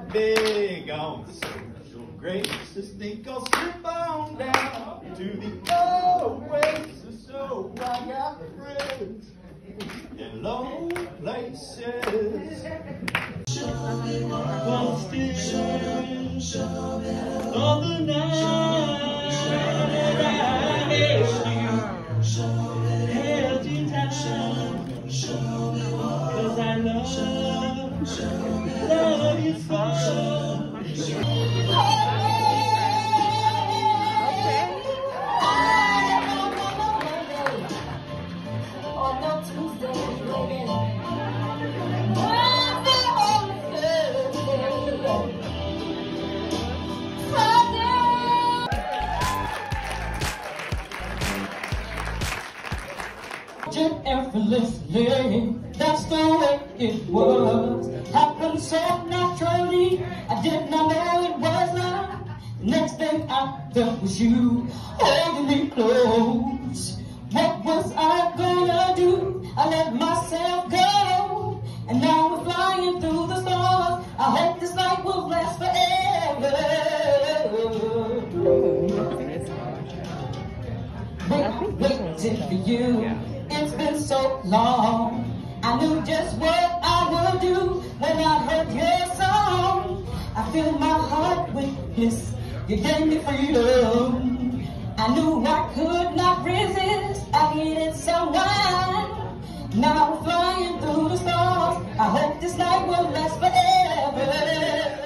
big on social graces. Think I'll slip on down to the oasis. So I got friends in low places. While still on the night I held you tight, 'cause I love you so. Effortlessly, that's the way it was. Happened so naturally, I did not know it was love. The next thing I felt was you holding me close. What was I gonna do? I let myself go, and now we're flying through the stars. I hope this night will last forever. Waiting for you. It's been so long, I knew just what I would do when I heard your song. I filled my heart with bliss, you gave me freedom. I knew I could not resist, I needed someone. Now we're flying through the stars, I hope this night will last forever.